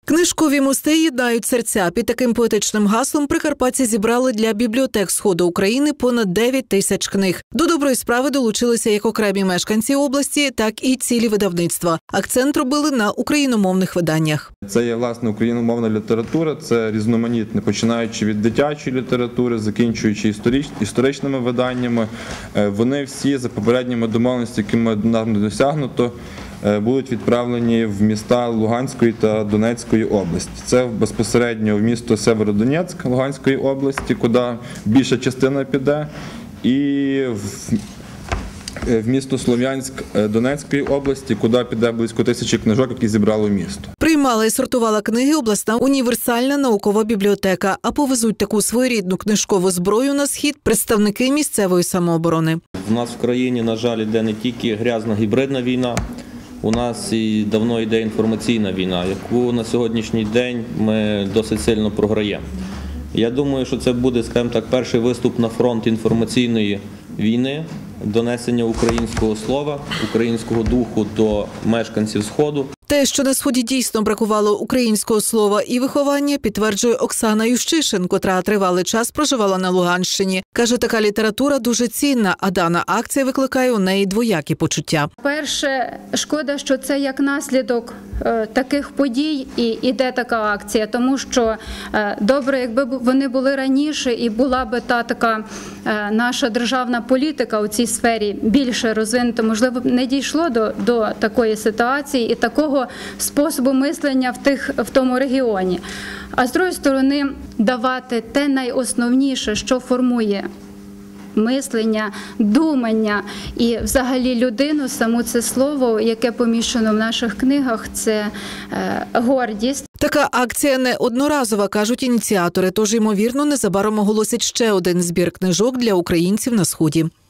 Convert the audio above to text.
Книжкові мости єднають серця. Під таким поетичним гаслом прикарпатці зібрали для бібліотек Сходу України понад 9 тисяч книг. До доброї справи долучилися як окремі мешканці області, так і цілі видавництва. Акцент робили на україномовних виданнях. Це є, власне, україномовна література, це різноманітне, починаючи від дитячої літератури, закінчуючи історичними виданнями. Вони всі за попередніми домовленостями, якими нам досягнуто, будуть відправлені в міста Луганської та Донецької області. Це безпосередньо в місто Сєвєродонецьк Луганської області, куди більша частина піде, і в місто Слов'янськ Донецької області, куди піде близько 1000 книжок, які зібрало місто. Приймала і сортувала книги обласна універсальна наукова бібліотека, а повезуть таку своєрідну книжкову зброю на схід представники місцевої самооборони. У нас в країні, на жаль, йде не тільки грязна гібридна війна, у нас і давно йде інформаційна війна, яку на сьогоднішній день ми досить сильно програємо. Я думаю, що це буде, скажімо так, перший виступ на фронт інформаційної війни, донесення українського слова, українського духу до мешканців Сходу. Те, що на Сході дійсно бракувало українського слова і виховання, підтверджує Оксана Ющишин, котра тривалий час проживала на Луганщині. Каже, така література дуже цінна, а дана акція викликає у неї двоякі почуття. Перше, шкода, що це як наслідок таких подій і йде така акція, тому що добре, якби вони були раніше і була би та така наша державна політика у цій сфері більше розвинута, можливо, не дійшло до такої ситуації і такого способу мислення в тому регіоні. А з другої сторони, давати те найосновніше, що формує мислення, думання і взагалі людину, саму це слово, яке поміщено в наших книгах, це гордість. Така акція не одноразова, кажуть ініціатори, тож, ймовірно, незабаром оголосять ще один збір книжок для українців на Сході.